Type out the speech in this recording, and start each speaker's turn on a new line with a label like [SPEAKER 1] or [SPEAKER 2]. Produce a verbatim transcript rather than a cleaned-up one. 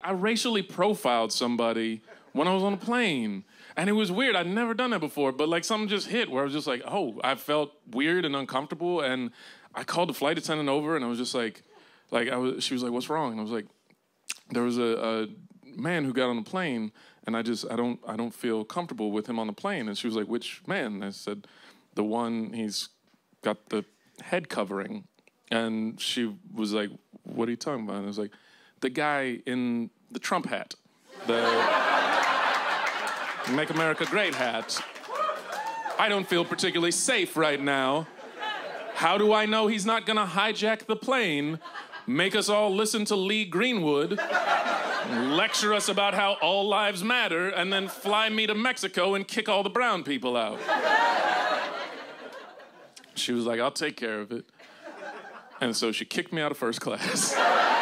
[SPEAKER 1] I racially profiled somebody when I was on a plane. And it was weird. I'd never done that before, but like something just hit where I was just like, oh, I felt weird and uncomfortable. And I called the flight attendant over and I was just like, like I was, she was like, what's wrong? And I was like, there was a, a man who got on the plane and I just, I don't, I don't feel comfortable with him on the plane. And she was like, which man? And I said, the one, he's got the head covering. And she was like, what are you talking about? And I was like, the guy in the Trump hat. The Make America Great hat. I don't feel particularly safe right now. How do I know he's not gonna hijack the plane, make us all listen to Lee Greenwood, lecture us about how all lives matter, and then fly me to Mexico and kick all the brown people out? She was like, I'll take care of it. And so she kicked me out of first class.